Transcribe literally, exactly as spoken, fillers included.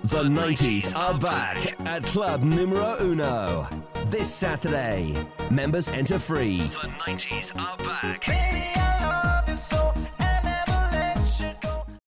The nineties are back at Club Numero Uno. This Saturday, members enter free. The nineties are back.